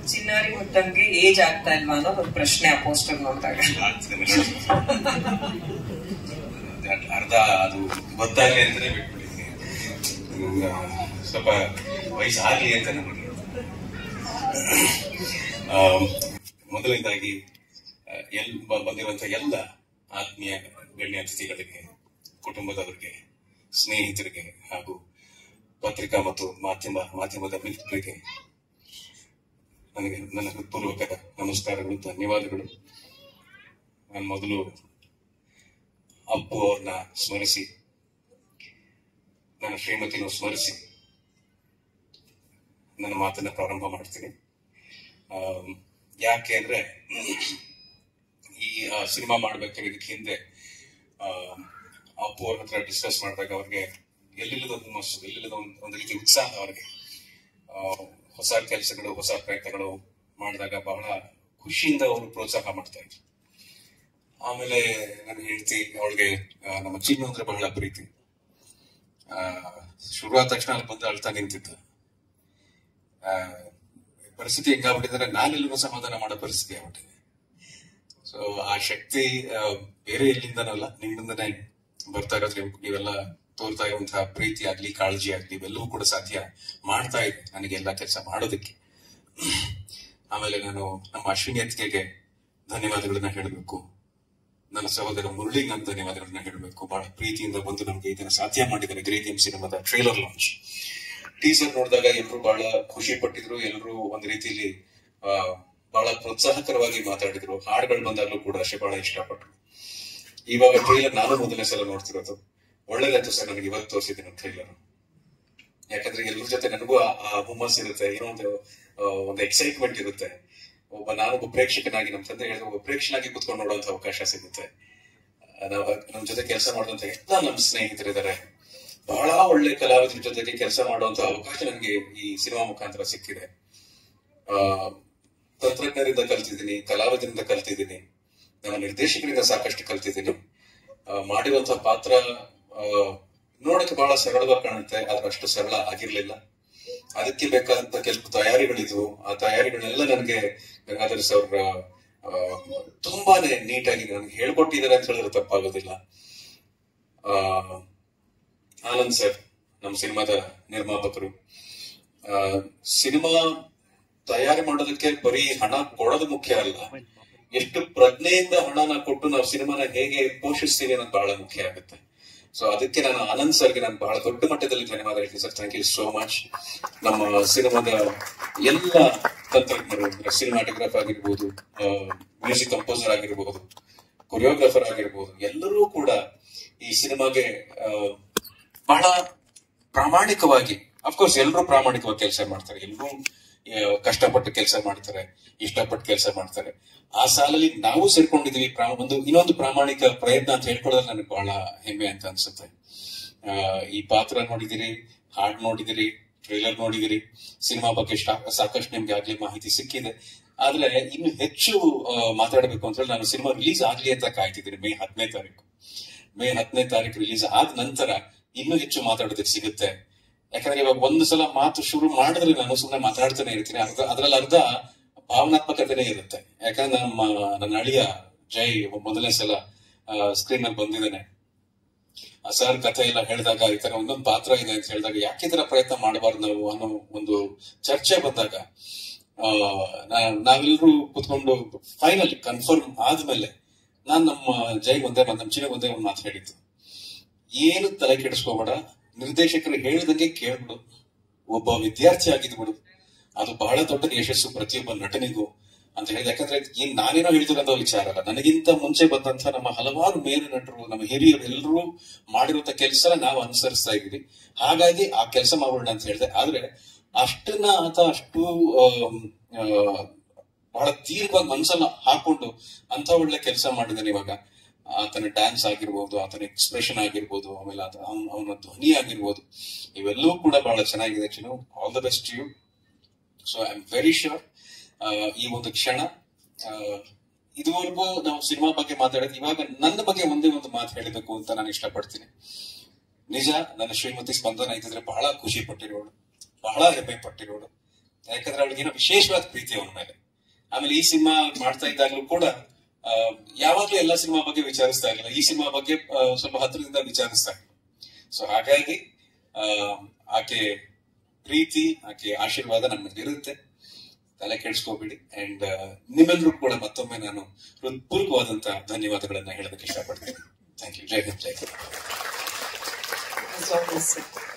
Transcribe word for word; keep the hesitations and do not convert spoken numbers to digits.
ಚಿನ್ನಾರಿ ಮುತ್ತಂಗೆ age ಆಗ್ತಾ ಇಲ್ವಾ ಅನ್ನೋ ಒಂದು ಪ್ರಶ್ನೆ ಆ ಪೋಸ್ಟರ್ ನೋಡಿದಾಗ ಅರ್ಧ ಅದು ಗೊತ್ತಾಗ್ಲಿ ಅಂತಾನೆ ಬಿಟ್ಬಿಟ್ಟಿದ್ದೀನಿ. ಸ್ವಲ್ಪ ವಯಸ್ಸಾಗ್ಲಿ ಅಂತ ನಮಗೆ. ಮೊದಲನೇದಾಗಿ ಎಲ್ ಬಂದಿರುವಂತಹ ಎಲ್ಲ ಆತ್ಮೀಯ ಗಣ್ಯ ಅತಿಥಿಗಳಿಗೆ, ಕುಟುಂಬದವರಿಗೆ, ಸ್ನೇಹಿತರಿಗೆ ಹಾಗೂ ಪತ್ರಿಕಾ ಮತ್ತು ಮಾಧ್ಯಮ ಮಾಧ್ಯಮದ ಮಿತ್ರರಿಗೆ ನನಗೆ ನನ್ನ ಹೃತ್ಪೂರ್ವಕ ನಮಸ್ಕಾರಗಳು, ಧನ್ಯವಾದಗಳು. ನಾನು ಮೊದಲು ಅಪ್ಪು ಅವ್ರನ್ನ ಸ್ಮರಿಸಿ, ನನ್ನ ಶ್ರೀಮತಿನೂ ಸ್ಮರಿಸಿ ನನ್ನ ಮಾತನ್ನ ಪ್ರಾರಂಭ ಮಾಡ್ತೀನಿ. ಯಾಕೆ ಅಂದ್ರೆ ಈ ಸಿನಿಮಾ ಮಾಡ್ಬೇಕಾದ್ರೆ ಇದಕ್ಕೆ ಹಿಂದೆ ಅಪ್ಪು ಅವ್ರ ಹತ್ರ ಡಿಸ್ಕಸ್ ಮಾಡಿದಾಗ ಅವ್ರಿಗೆ ಎಲ್ಲಿಲ್ಲದ ಹುಮ್ಮಸ್ಸು, ಎಲ್ಲಿಲ್ಲದ ಒಂದು ರೀತಿ ಉತ್ಸಾಹ ಅವ್ರಿಗೆ. ಹೊಸ ಕೆಲಸಗಳು, ಹೊಸ ಪ್ರಯತ್ನಗಳು ಮಾಡಿದಾಗ ಬಹಳ ಖುಷಿಯಿಂದ ಅವರು ಪ್ರೋತ್ಸಾಹ ಮಾಡ್ತಾ ಇದ್ರು. ಆಮೇಲೆ ನನ್ನ ಹೆಂಡತಿ, ಅವಳಿಗೆ ನಮ್ಮ ಚಿನ್ನು ಅಂದ್ರೆ ಬಹಳ ಪ್ರೀತಿ. ಆ ಶುರುವಾದ ತಕ್ಷಣ ಅಲ್ಲಿ ಬಂದು ಅಳ್ತಾ ನಿಂತಿದ್ದ. ಆ ಪರಿಸ್ಥಿತಿ ಹೆಂಗಾಗ್ಬಿಟ್ಟಿದ್ರೆ ನಾನೆಲ್ಲರೂ ಸಮಾಧಾನ ಮಾಡೋ ಪರಿಸ್ಥಿತಿ ಆಗ್ಬಿಟ್ಟಿದೆ. ಸೊ ಆ ಶಕ್ತಿ ಬೇರೆ ಎಲ್ಲಿಂದನಲ್ಲ, ನಿಮ್ಮಿಂದನೇ ಬರ್ತಾ ಇರೋದ್ರೆ ನೀವೆಲ್ಲ ತೋರ್ತಾ ಇರುವಂತಹ ಪ್ರೀತಿ ಆಗ್ಲಿ, ಕಾಳಜಿ ಆಗ್ಲಿ, ಇವೆಲ್ಲವೂ ಕೂಡ ಸಾಧ್ಯ ಮಾಡ್ತಾ ಇದೆ ನನಗೆ ಎಲ್ಲ ಕೆಲಸ ಮಾಡೋದಕ್ಕೆ. ಆಮೇಲೆ ನಾನು ನಮ್ಮ ಅಶ್ವಿನಿ ಅತ್ತಿಗೆಗೆ ಧನ್ಯವಾದಗಳನ್ನ ಹೇಳಬೇಕು. ನನ್ನ ಸಹೋದರ ಮುರಳಿಗೆ ನಾನು ಧನ್ಯವಾದಗಳನ್ನ ಹೇಳಬೇಕು. ಬಹಳ ಪ್ರೀತಿಯಿಂದ ಬಂದು ನಮ್ಗೆ ಇದನ್ನ ಸಾಧ್ಯ ಮಾಡಿದ್ದಾರೆ. ಗ್ರೇಟ್ ಎಂ ಸಿನಿಮಾದ ಟ್ರೈಲರ್ ಲಾಂಚ್, ಟೀಸರ್ ನೋಡಿದಾಗ ಎಲ್ಲರೂ ಬಹಳ ಖುಷಿ ಪಟ್ಟಿದ್ರು. ಎಲ್ಲರೂ ಒಂದು ರೀತಿಯಲ್ಲಿ ಆ ಬಹಳ ಪ್ರೋತ್ಸಾಹಕರವಾಗಿ ಮಾತಾಡಿದ್ರು. ಹಾಡುಗಳು ಬಂದಾಗಲೂ ಕೂಡ ಅಷ್ಟೇ ಬಹಳ ಇಷ್ಟಪಟ್ರು. ಇವಾಗ ಟ್ರೈಲರ್ ನಾನು ಮೊದಲನೇ ಸಲ ನೋಡ್ತಿರೋದು. ಒಳ್ಳೇದಾಯ್ತು ಸರ್ ನನಗೆ ಇವತ್ತು ತೋರಿಸಿದ್ದೀನಿ ಟ್ರೈಲರ್. ಯಾಕಂದ್ರೆ ಎಲ್ಲರ ಜೊತೆ ನನಗೂ ಆ ಹುಮ್ಮಸ್ ಇರುತ್ತೆ, ಏನೋ ಒಂದು ಒಂದು ಎಕ್ಸೈಟ್ಮೆಂಟ್ ಇರುತ್ತೆ. ಒಬ್ಬ ನಾನೊಬ್ಬ ಪ್ರೇಕ್ಷಕನಾಗಿ, ನಮ್ಮ ತಂದೆ ಹೇಳಿದ್ರೆ ಒಬ್ಬ ಪ್ರೇಕ್ಷಕನಾಗಿ ಕುತ್ಕೊಂಡು ನೋಡುವಂತ ಅವಕಾಶ ಸಿಗುತ್ತೆ. ನಮ್ಮ ಜೊತೆ ಕೆಲಸ ಮಾಡುವಂತ ಎಲ್ಲ ನಮ್ಮ ಸ್ನೇಹಿತರಿದ್ದಾರೆ. ಬಹಳ ಒಳ್ಳೆ ಕಲಾವಿದರ ಜೊತೆಗೆ ಕೆಲಸ ಮಾಡುವಂತ ಅವಕಾಶ ನನಗೆ ಈ ಸಿನಿಮಾ ಮುಖಾಂತರ ಸಿಕ್ಕಿದೆ. ಆ ತಂತ್ರಜ್ಞರಿಂದ ಕಲ್ತಿದ್ದೀನಿ, ಕಲಾವಿದರಿಂದ ಕಲ್ತಿದ್ದೀನಿ, ನಮ್ಮ ನಿರ್ದೇಶಕರಿಂದ ಸಾಕಷ್ಟು ಕಲ್ತಿದ್ದೀನಿ. ಮಾಡಿರುವಂತಹ ಪಾತ್ರ ನೋಡಕ್ಕೆ ಬಹಳ ಸರಳವಾಗಿ ಕಾಣುತ್ತೆ, ಆದ್ರೆ ಅಷ್ಟು ಸರಳ ಆಗಿರ್ಲಿಲ್ಲ. ಅದಕ್ಕೆ ಬೇಕಾದಂತ ಕೆಲವು ತಯಾರಿಗಳಿದ್ವು. ಆ ತಯಾರಿಗಳನ್ನೆಲ್ಲ ನನಗೆ ಗಂಗಾಧರ್ ಸರ್ ತುಂಬಾನೇ ನೀಟಾಗಿ ನನಗೆ ಹೇಳ್ಕೊಟ್ಟಿದ್ದಾರೆ ಅಂತ ಹೇಳಿದ್ರೆ ತಪ್ಪಾಗೋದಿಲ್ಲ. ಆ ಆನಂದ್ ಸರ್, ನಮ್ಮ ಸಿನಿಮಾದ ನಿರ್ಮಾಪಕರು, ಆ ಸಿನಿಮಾ ತಯಾರಿ ಮಾಡೋದಕ್ಕೆ ಬರೀ ಹಣ ಕೊಡೋದು ಮುಖ್ಯ ಅಲ್ಲ, ಎಷ್ಟು ಪ್ರಜ್ಞೆಯಿಂದ ಹಣನ ಕೊಟ್ಟು ನಾವು ಸಿನಿಮಾನ ಹೇಗೆ ಪೋಷಿಸ್ತೀವಿ ಅನ್ನೋದು ಬಹಳ ಮುಖ್ಯ ಆಗುತ್ತೆ. ಸೊ ಅದಕ್ಕೆ ನಾನು ಆನಂದ್ ಸರ್ಗೆ ನಾನು ಬಹಳ ದೊಡ್ಡ ಮಟ್ಟದಲ್ಲಿ ಧನ್ಯವಾದ ಹೇಳ್ತೀನಿ sir. Thank you so much. ನಮ್ಮ ಸಿನಿಮಾದ ಎಲ್ಲ ತಂತ್ರಜ್ಞರು, ಸಿನಿಮಾಟೋಗ್ರಾಫರ್ ಆಗಿರ್ಬೋದು, ಮ್ಯೂಸಿಕ್ ಕಂಪೋಸರ್ ಆಗಿರ್ಬೋದು, ಕೊರಿಯೋಗ್ರಾಫರ್ ಆಗಿರ್ಬೋದು, ಎಲ್ಲರೂ ಕೂಡ ಈ ಸಿನಿಮಾಗೆ ಬಹಳ ಪ್ರಾಮಾಣಿಕವಾಗಿ, ಅಫ್ಕೋರ್ಸ್ ಎಲ್ಲರೂ ಪ್ರಾಮಾಣಿಕವಾಗಿ ಕೆಲಸ ಮಾಡ್ತಾರೆ, ಎಲ್ಲರೂ ಕಷ್ಟಪಟ್ಟು ಕೆಲಸ ಮಾಡ್ತಾರೆ, ಇಷ್ಟಪಟ್ಟು ಕೆಲಸ ಮಾಡ್ತಾರೆ. ಆ ಸಾಲಲ್ಲಿ ನಾವು ಸೇರ್ಕೊಂಡಿದೀವಿ. ಒಂದು ಇನ್ನೊಂದು ಪ್ರಾಮಾಣಿಕ ಪ್ರಯತ್ನ ಅಂತ ಹೇಳ್ಕೊಳ್ಳೋದು ನನಗೆ ಬಹಳ ಹೆಮ್ಮೆ ಅಂತ ಅನ್ಸುತ್ತೆ. ಆ ಈ ಪಾತ್ರ ನೋಡಿದಿರಿ, ಹಾಡ್ ನೋಡಿದಿರಿ, ಟ್ರೈಲರ್ ನೋಡಿದಿರಿ, ಸಿನಿಮಾ ಬಗ್ಗೆ ಸಾಕಷ್ಟು ನಿಮ್ಗೆ ಆಗ್ಲಿ ಮಾಹಿತಿ ಸಿಕ್ಕಿದೆ. ಆದ್ರೆ ಇನ್ನು ಹೆಚ್ಚು ಮಾತಾಡಬೇಕು ಅಂತ ಹೇಳಿ ನಾನು ಸಿನಿಮಾ ರಿಲೀಸ್ ಆಗ್ಲಿ ಅಂತ ಕಾಯ್ತಿದ್ದೀನಿ. ಮೇ ಹತ್ತನೇ ತಾರೀಕು ಮೇ ಹತ್ತನೇ ತಾರೀಕು ರಿಲೀಸ್ ಆದ ನಂತರ ಇನ್ನೂ ಹೆಚ್ಚು ಮಾತಾಡೋದಕ್ಕೆ ಸಿಗುತ್ತೆ. ಯಾಕಂದ್ರೆ ಇವಾಗ ಒಂದು ಸಲ ಮಾತು ಶುರು ಮಾಡಿದ್ರೆ ನಾನು ಸುಮ್ಮನೆ ಮಾತಾಡ್ತಾನೆ ಇರ್ತೀನಿ. ಅರ್ಧ ಅದ್ರಲ್ಲಿ ಅರ್ಧ ಭಾವನಾತ್ಮಕತೆನೇ ಇರುತ್ತೆ. ಯಾಕಂದ್ರೆ ನಮ್ಮ ನನ್ನ ಅಳಿಯ ಜೈ ಮೊದಲನೇ ಸಲ ಸ್ಕ್ರೀನ್ ಅಲ್ಲಿ ಬಂದಿದ್ದಾನೆ. ಸರ್ ಕಥೆ ಎಲ್ಲ ಹೇಳಿದಾಗ ಈ ತರ ಒಂದೊಂದು ಪಾತ್ರ ಇದೆ ಅಂತ ಹೇಳಿದಾಗ ಯಾಕೆ ಈ ತರ ಪ್ರಯತ್ನ ಮಾಡಬಾರ್ದು ನಾವು ಅನ್ನೋ ಒಂದು ಚರ್ಚೆ ಬಂದಾಗ ಆ ನಾವೆಲ್ಲರೂ ಕುತ್ಕೊಂಡು ಫೈನಲ್ ಕನ್ಫರ್ಮ್ ಆದ್ಮೇಲೆ ನಾನ್ ನಮ್ಮ ಜೈ ಒಂದೇ ನಮ್ಮ ಚಿನ್ನ ಒಂದೇ ಒಂದು ಮಾತು ಹೇಳಿದ್ದು, ಏನು ತಲೆ ಕೆಡಿಸ್ಕೋಬೇಡ, ನಿರ್ದೇಶಕರು ಹೇಳಿದಂಗೆ ಕೇಳ್ಬಿಡು, ಒಬ್ಬ ವಿದ್ಯಾರ್ಥಿ ಆಗಿದ್ಬಿಡು, ಅದು ಬಹಳ ದೊಡ್ಡ ಯಶಸ್ಸು ಪ್ರತಿಯೊಬ್ಬ ನಟನಿಗೂ ಅಂತ ಹೇಳಿದ. ಯಾಕಂದ್ರೆ ಏನ್ ನಾನೇನೋ ಹೇಳ್ತಿರೋಂತ ವಿಚಾರ ಅಲ್ಲ, ನನಗಿಂತ ಮುಂಚೆ ಬಂದಂತ ನಮ್ಮ ಹಲವಾರು ಮೇರು ನಟರು, ನಮ್ಮ ಹಿರಿಯರು ಎಲ್ಲರೂ ಮಾಡಿರುವಂತ ಕೆಲಸ ನಾವು ಅನುಸರಿಸ್ತಾ ಇದೀವಿ. ಹಾಗಾಗಿ ಆ ಕೆಲಸ ಮಾಡೋಣ ಅಂತ ಹೇಳಿದೆ. ಆದ್ರೆ ಅಷ್ಟನ್ನ ಆತ ಅಷ್ಟು ಬಹಳ ತೀವ್ರವಾಗಿ ಮನ್ಸನ್ನ ಹಾಕೊಂಡು ಅಂತ ಒಳ್ಳೆ ಕೆಲಸ ಮಾಡಿದಾನೆ. ಇವಾಗ ಆತನ ಡ್ಯಾನ್ಸ್ ಆಗಿರ್ಬೋದು, ಆತನ ಎಕ್ಸ್ಪ್ರೆಷನ್ ಆಗಿರ್ಬೋದು, ಆಮೇಲೆ ಅವನ ಧ್ವನಿ ಆಗಿರ್ಬೋದು, ಇವೆಲ್ಲವೂ ಕೂಡ ಬಹಳ ಚೆನ್ನಾಗಿದೆ. Chinnu, all the best you. So I am very sure ಈ ಒಂದು ಕ್ಷಣ, ಇದುವರೆಗೂ ನಾವು ಸಿನಿಮಾ ಬಗ್ಗೆ ಮಾತಾಡಿದ್ವಿ. ಇವಾಗ ನನ್ನ ಬಗ್ಗೆ ಒಂದೇ ಒಂದು ಮಾತು ಹೇಳಬೇಕು ಅಂತ ನಾನು ಇಷ್ಟಪಡ್ತೀನಿ. ನಿಜ, ನನ್ನ ಶ್ರೀಮತಿ ಸ್ಪಂದನ ಇದ್ದಿದ್ರೆ ಬಹಳ ಖುಷಿ ಪಟ್ಟಿರೋಳು, ಬಹಳ ಹೆಮ್ಮೆ ಪಟ್ಟಿರೋಳು. ಯಾಕಂದ್ರೆ ಅವಳಿಗೆ ಏನೋ ವಿಶೇಷವಾದ ಪ್ರೀತಿ ಅವನ ಮೇಲೆ. ಆಮೇಲೆ ಈ ಸಿನಿಮಾ ಮಾಡ್ತಾ ಇದ್ದಾಗಲೂ ಕೂಡ ಯಾವಾಗ್ಲೂ ಎಲ್ಲಾ ಸಿನಿಮಾ ಬಗ್ಗೆ ವಿಚಾರಿಸ್ತಾ ಇರಲಿಲ್ಲ, ಈ ಸಿನಿಮಾ ಬಗ್ಗೆ ಸ್ವಲ್ಪ ಹತ್ರದಿಂದ ವಿಚಾರಿಸ್ತಾ ಇರಲಿಲ್ಲ. ಸೊ ಹಾಗಾಗಿ ಆ ಆಕೆ ಪ್ರೀತಿ, ಆಕೆ ಆಶೀರ್ವಾದ ನಮ್ಮ ಇರುತ್ತೆ, ತಲೆ ಕೆಡಿಸ್ಕೋಬೇಡಿ. ಅಂಡ್ ನಿಮ್ಮೆಲ್ಲರೂ ಕೂಡ ಮತ್ತೊಮ್ಮೆ ನಾನು ಹೃತ್ಪೂರ್ವಕವಾದಂತಹ ಧನ್ಯವಾದಗಳನ್ನ ಹೇಳೋದಕ್ಕೆ ಇಷ್ಟಪಡ್ತೀನಿ. Thank you. ಜೈ ಹಿಂದ್, ಜೈ ಹಿಂದ್.